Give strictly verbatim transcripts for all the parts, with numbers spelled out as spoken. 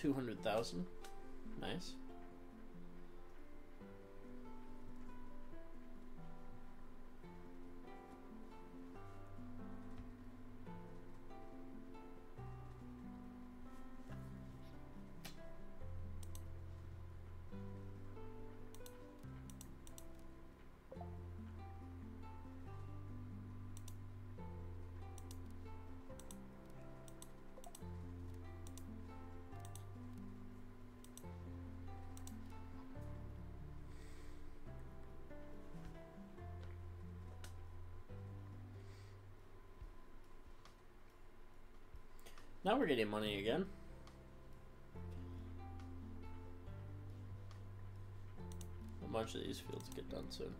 two hundred thousand. Nice. Now we're getting money again. A bunch of these fields get done soon.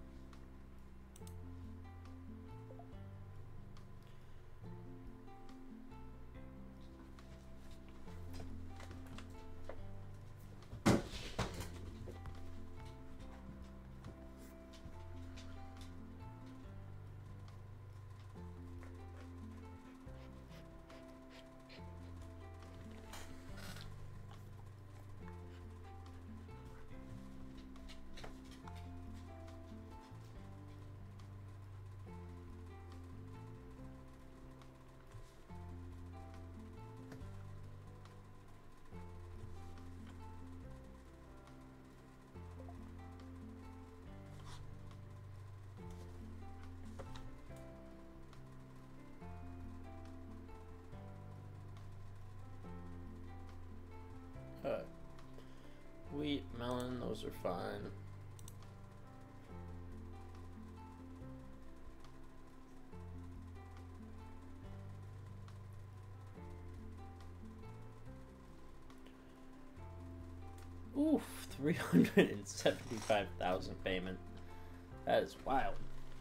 Alright. Wheat, melon, those are fine. Oof, three hundred seventy-five thousand payment. That is wild.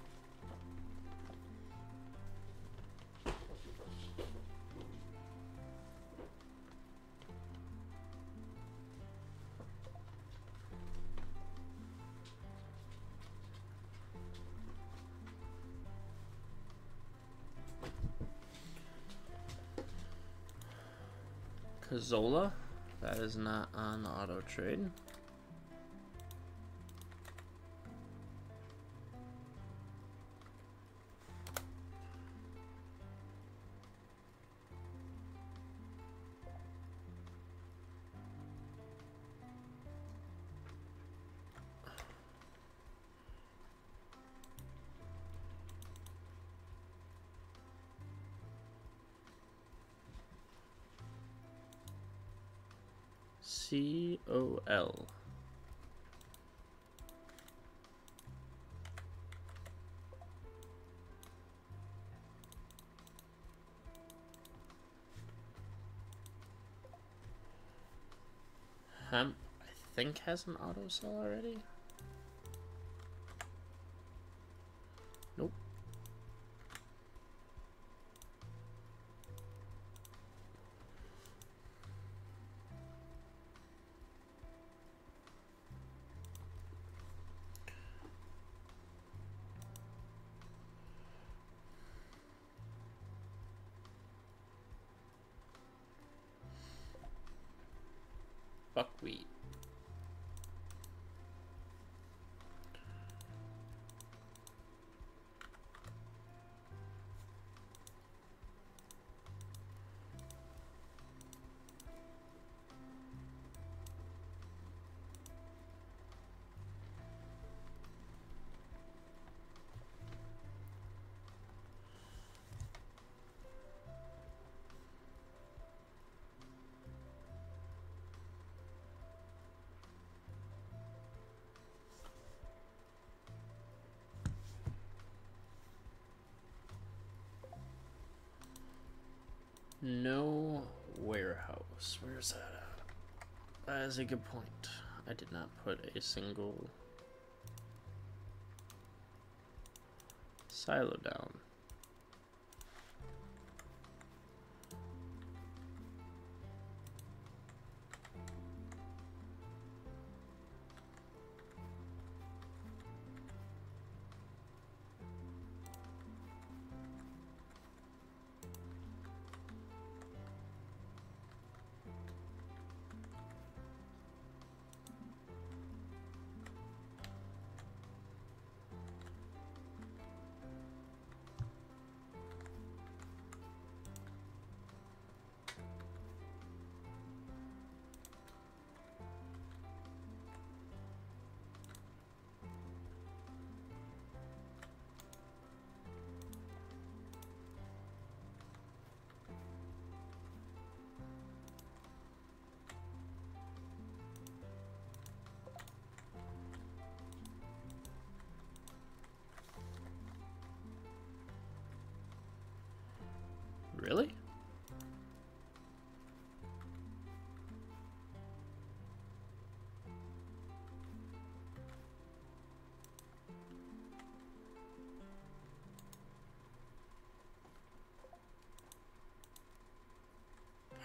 Kazola, that is not on auto trade. C O L. Hemp, I think, has an auto sell already. Nope. Buckwheat. No warehouse. Where's that at? That is a good point. I did not put a single silo down.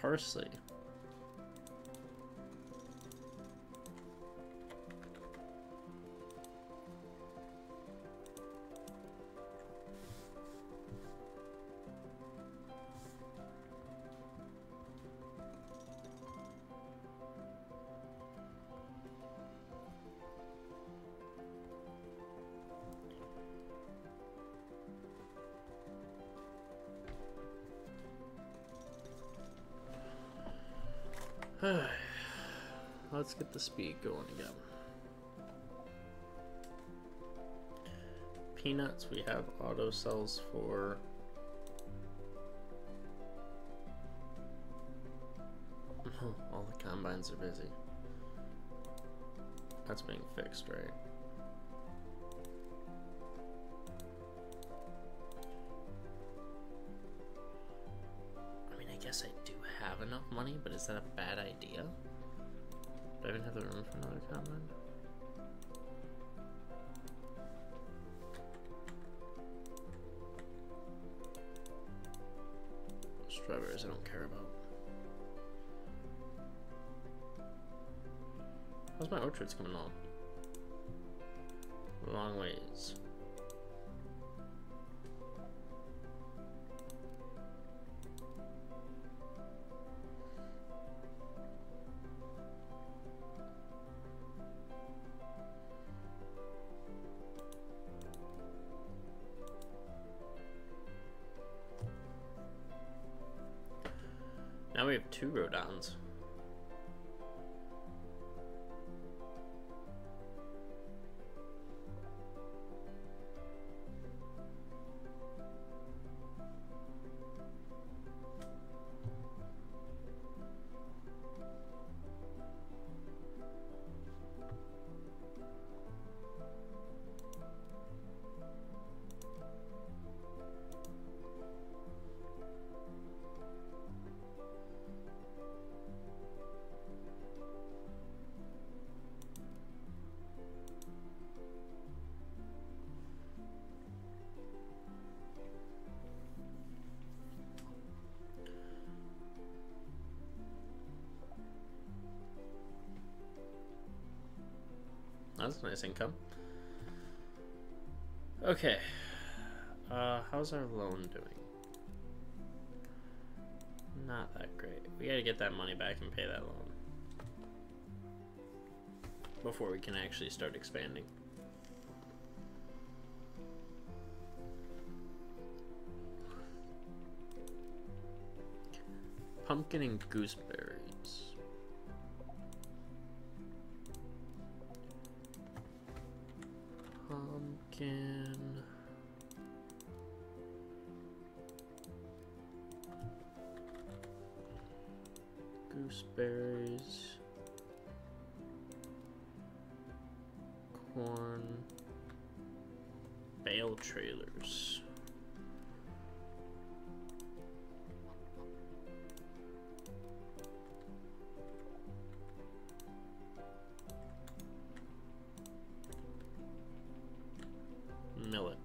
parsley. Let's get the speed going again. Peanuts, we have auto sells for all the combines are busy. That's being fixed, right? I mean, I guess I do have enough money, but is that a bad idea? Do I even have the room for another combine? Strawberries I don't care about. How's my orchards coming along? Long ways. Now we have two Rodons. That's nice income. Okay. Uh, how's our loan doing? Not that great. We gotta get that money back and pay that loan before we can actually start expanding. Pumpkin and gooseberries. Pumpkin. Gooseberries. Corn. Bale trailers. Millet.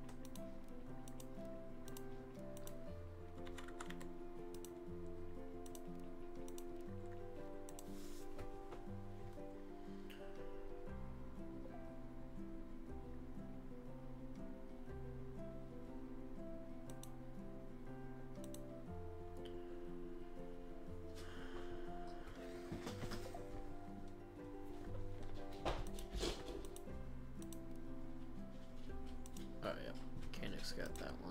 Oh yeah, Canucks got that one.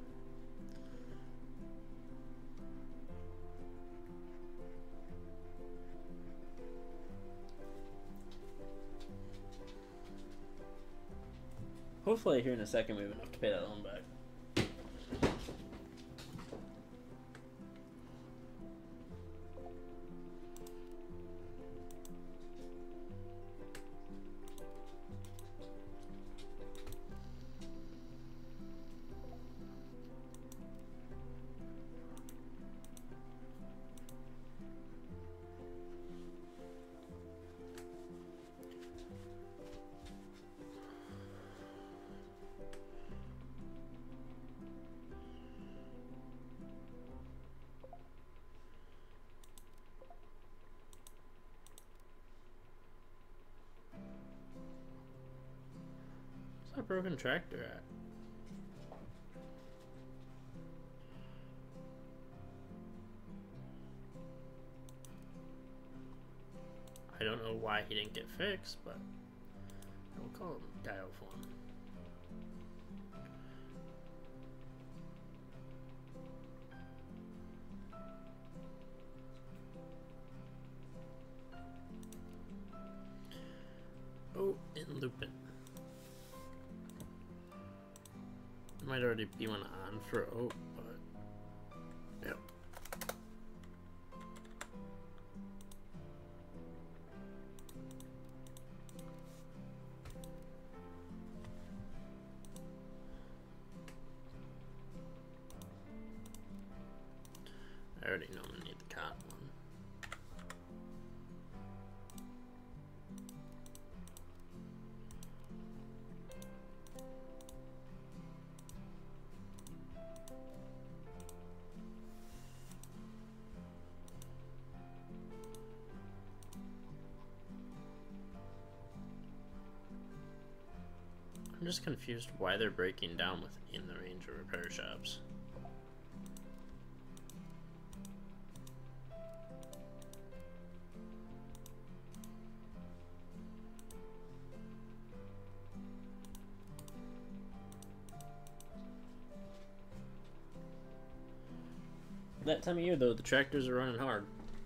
Hopefully here in a second we have enough to pay that loan back. that broken tractor at? I don't know why he didn't get fixed, but we'll call him Dial for him. Oh, and Lupin. Might already be one on for Oak, but yep. I already know I'm gonna need the cotton one. I'm just confused why they're breaking down within the range of repair shops. That time of year, though, the tractors are running hard.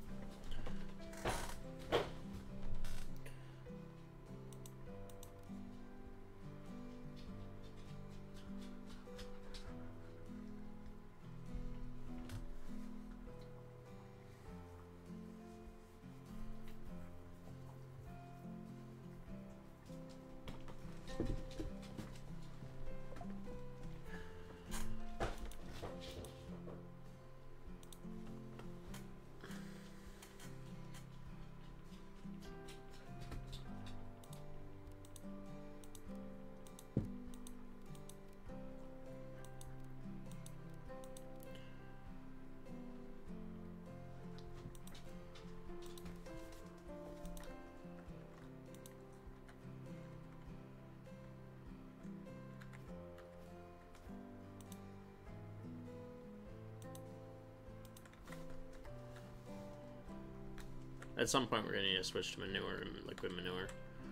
At some point, we're gonna need to switch to manure and liquid manure.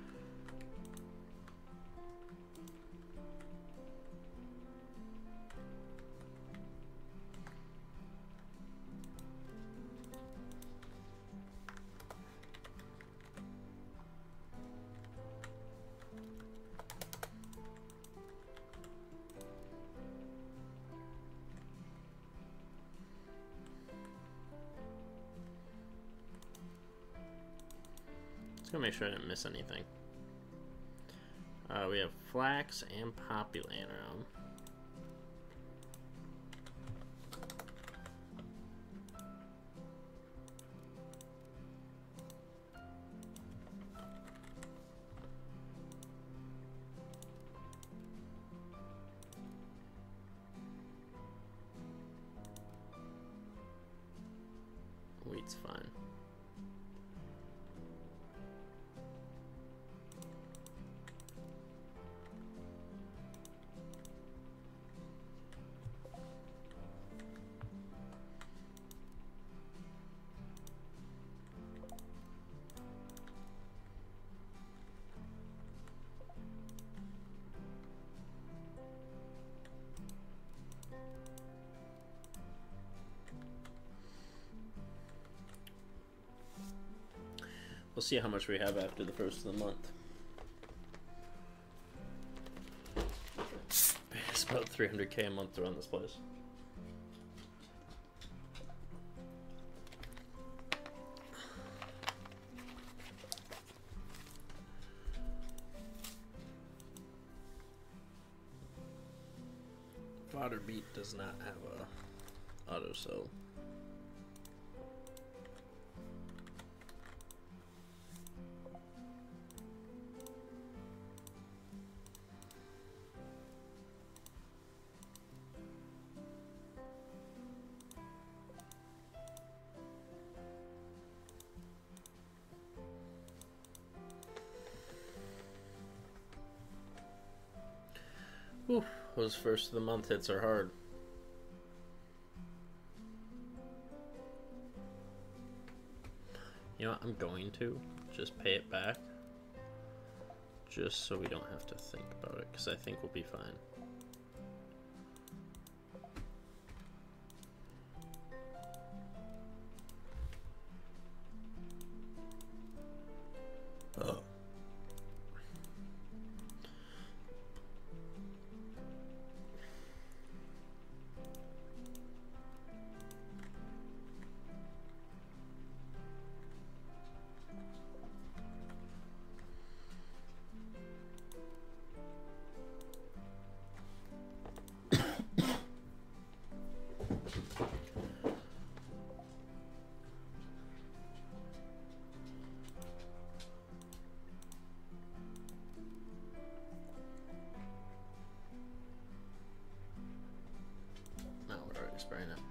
Let's go make sure I didn't miss anything. Uh, we have flax and poppy laying around. Wheat's fine. We'll see how much we have after the first of the month. It's about three hundred K a month to run this place. Fodder Beat does not have a auto sell. Whew, those first of the month hits are hard. You know what, I'm going to just pay it back. Just so we don't have to think about it, because I think we'll be fine. Oh. Spraying it.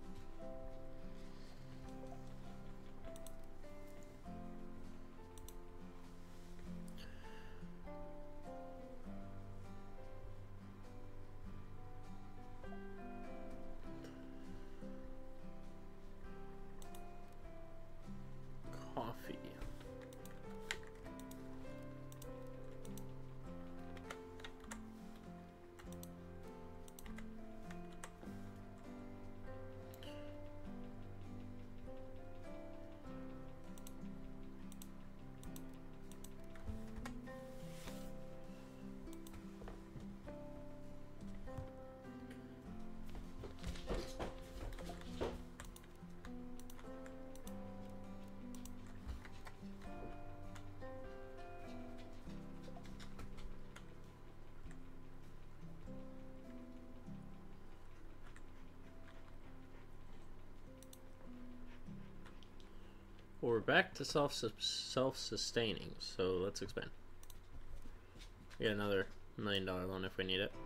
Coffee. Well, we're back to self self-sustaining, so let's expand. We get another million dollar loan if we need it.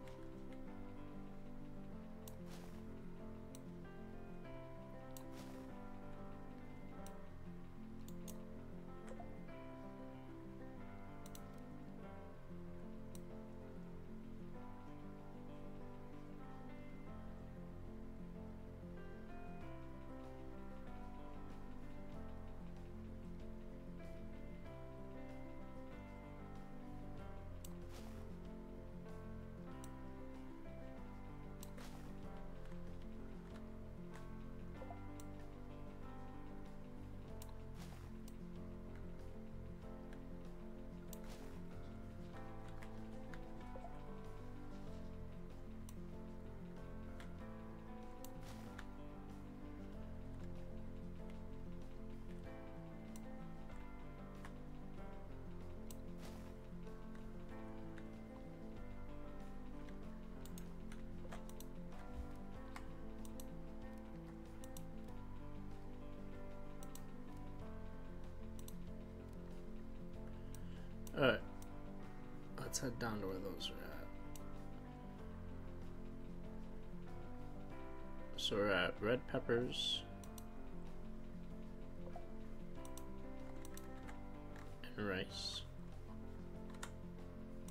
Alright, let's head down to where those are at. So we're at red peppers and rice.